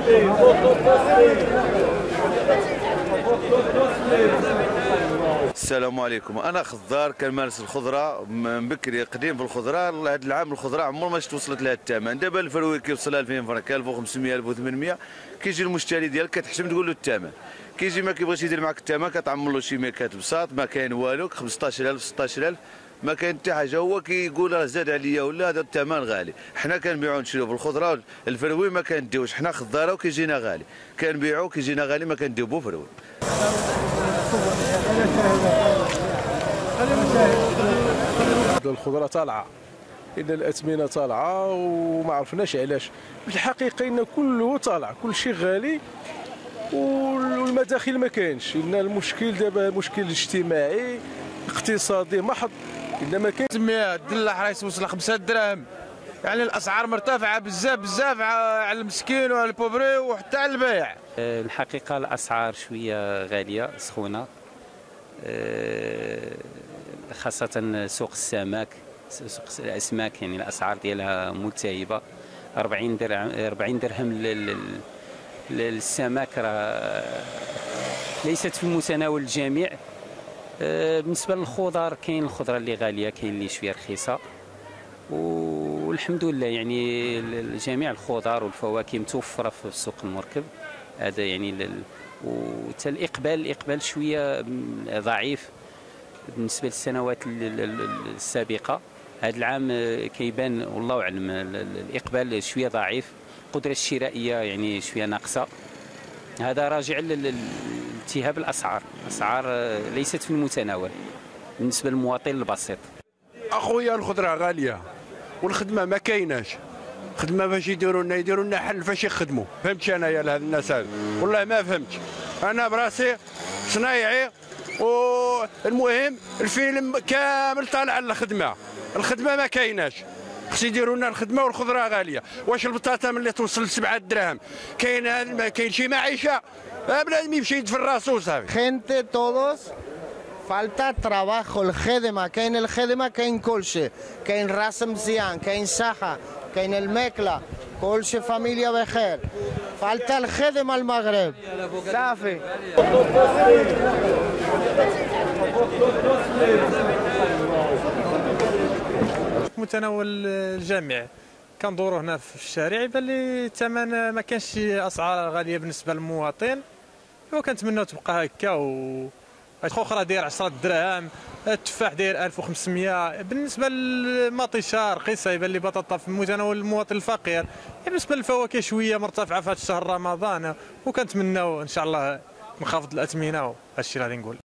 السلام عليكم. انا خضار كنمارس الخضره من بكري قديم في الخضره. هذا العام الخضره عمر ما وصلت لها الثمن. دابا الفروي كيوصل 2000 فرنك، 1500 1800. كيجي المشتري ديالك كتحشم تقول له الثمن، كيجي ما كيبغيش يدير معك الثمن كتعمر له شي ميكات بساط، ما كاين والو 15000 16000 ما كاين حتى حاجه. هو كيقول راه زاد عليا ولا هذا الثمن غالي. حنا كنبيعوا نشريو بالخضره، الفروي ما كنديوش حنا خضاره وكيجينا غالي، كنبيعوا كيجينا غالي ما كنديو بو فروي. الخضره طالعه، ان الاثمنه طالعه وما عرفناش علاش. بالحقيقه ان كله طالع، كل شيء غالي والمداخل ما كاينش. ان المشكل دابا مشكل اجتماعي اقتصادي محض، ان ما كاين. الدلاح راه يوصل 5 دراهم، يعني الاسعار مرتفعه بزاف على المسكين وعلى البوبري وحتى على البائع. الحقيقه الاسعار شويه غاليه سخونه، خاصه سوق السمك، سوق الاسماك، يعني الاسعار ديالها ملتهبه. 40 درهم للسمك راه ليست في متناول الجميع. بالنسبه للخضر، كاين الخضره اللي غاليه، كاين اللي شويه رخيصه، والحمد لله يعني جميع الخضر والفواكه متوفره في السوق المركب هذا. يعني وحتى الاقبال شويه ضعيف بالنسبه للسنوات السابقه. هذا العام كيبان والله اعلم الاقبال شويه ضعيف، القدره الشرائيه يعني شويه ناقصه. هذا راجع لالتهاب الاسعار ليست في المتناول بالنسبه للمواطن البسيط. اخويا الخضره غاليه والخدمه ما كايناش. خدمه فاش يديروا لنا حل فاش يخدموا. فهمتش انايا لهاد الناس هذو، والله ما فهمتش. انا براسي صنايعي، والمهم الفيلم كامل طالع على الخدمه ما كايناش. خص يديروا لنا الخدمه والخضره غاليه. واش البطاطا ملي توصل ل 7 دراهم ما كاين شي معيشه؟ بنادم يمشي يدفن راسو صافي. Gente todos falta trabajo. الخدمه كاين، الخدمه كاين كلشي، كاين راس مزيان، كاين صحه، كاين الماكله، كلشي فاميليا بخير. فالتا الخدمه المغرب صافي. متناول الجميع. كندوروا هنا في الشارع يبان لي الثمن ما كانش شي اسعار غاليه بالنسبه للمواطن، وكنتمناو تبقى هكا. اخرى داير 10 دراهم، التفاح داير 1500. بالنسبه للمطيشه رخيصه، يبان لي بطاطا في متناول المواطن الفقير. بالنسبه للفواكه شويه مرتفعه في هذا الشهر رمضان، وكنتمناو ان شاء الله نخفض الاثمنه. هذا الشيء اللي غادي نقول.